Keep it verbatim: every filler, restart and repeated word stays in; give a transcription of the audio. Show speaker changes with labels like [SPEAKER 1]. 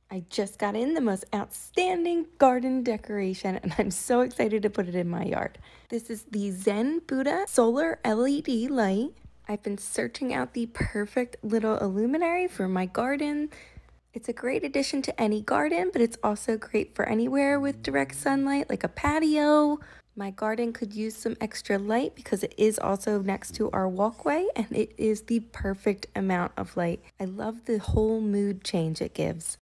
[SPEAKER 1] I just got in the most outstanding garden decoration and I'm so excited to put it in my yard. This is the Zen Buddha solar L E D light. I've been searching out the perfect little illuminary for my garden. It's a great addition to any garden, but it's also great for anywhere with direct sunlight, like a patio. My garden could use some extra light because it is also next to our walkway and it is the perfect amount of light. I love the whole mood change it gives.